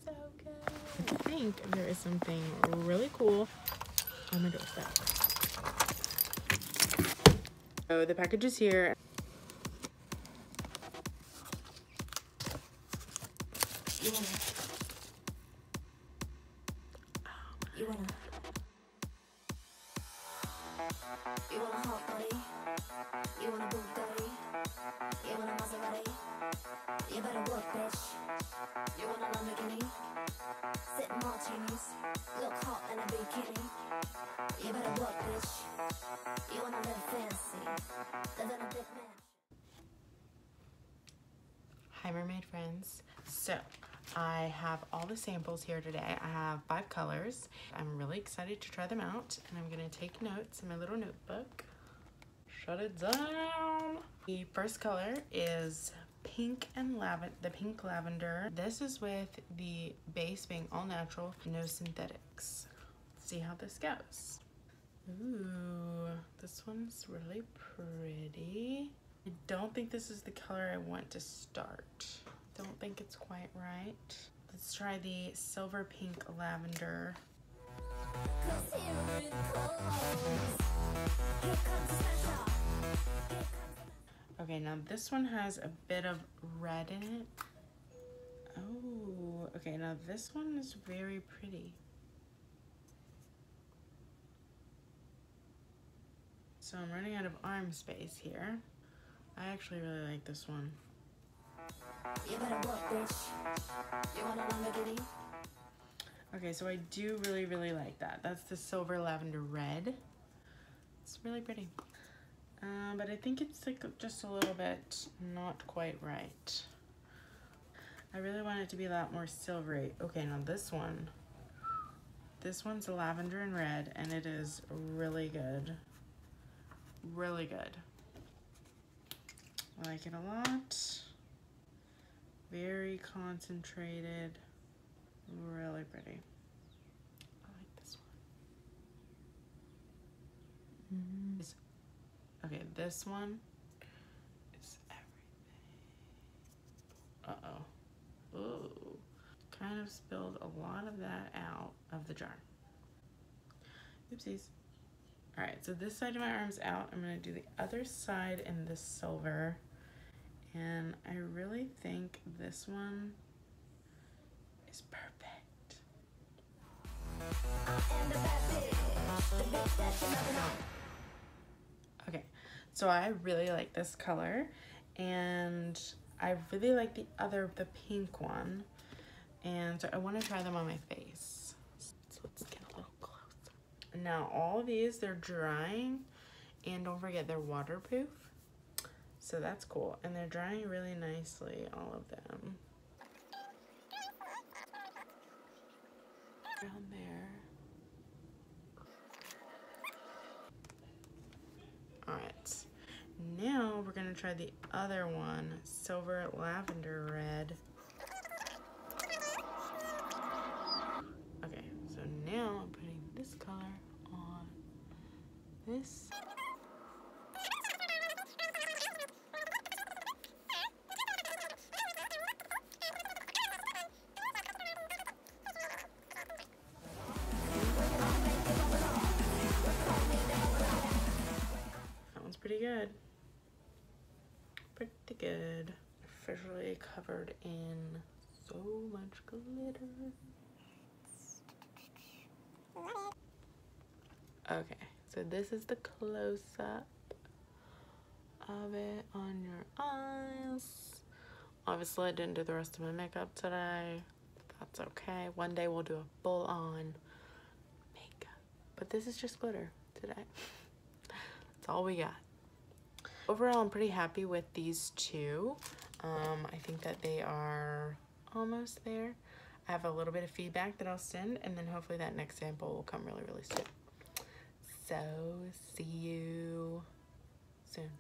so good. I think there is something really cool on my doorstep. So the package is here. You wanna hot body? You wanna Bugatti? You wanna Maserati? You better work, bitch. You want a Lamborghini? Sip martinis, look hot in a bikini. You better work, bitch. You wanna live fancy, live in a big mansion. Hi mermaid friends. So I have all the samples here today. I have 5 colors. I'm really excited to try them out, and I'm gonna take notes in my little notebook. Shut it down. The first color is pink and lavender, the pink lavender. This is with the base being all natural, no synthetics. Let's see how this goes. Ooh, this one's really pretty. I don't think this is the color I want to start. Don't think it's quite right. Let's try the silver pink lavender. Okay, now this one has a bit of red in it. Oh, okay, now this one is very pretty. So I'm running out of arm space here. I actually really like this one. You better work, bitch. You want a Lamborghini? Okay, so I do really like that. That's the silver lavender red. It's really pretty. But I think it's like just a little bit not quite right. I really want it to be a lot more silvery. Okay, now this one's a lavender and red, and it is really good. Really good. I like it a lot. Very concentrated. Really pretty. I like this one. Okay, this one is everything. Uh-oh. Ooh. Kind of spilled a lot of that out of the jar. Oopsies. Alright, so this side of my arm's out. I'm going to do the other side in the silver. And I really think this one is perfect. Okay, so I really like this color, and I really like the pink one, and so I want to try them on my face. So let's get a little closer. Now all of these, they're drying, and don't forget they're waterproof, so that's cool, and they're drying really nicely, all of them. Down there. Alright, now we're gonna try the other one, silver lavender red. Okay, so now I'm putting this color on this. Pretty good. Pretty good. Officially covered in so much glitter. Okay, so this is the close-up of it on your eyes. Obviously I didn't do the rest of my makeup today. That's okay. One day we'll do a full-on makeup. But this is just glitter today. That's all we got. Overall, I'm pretty happy with these two. I think that they are almost there. I have a little bit of feedback that I'll send, and then hopefully that next sample will come really soon. So, see you soon.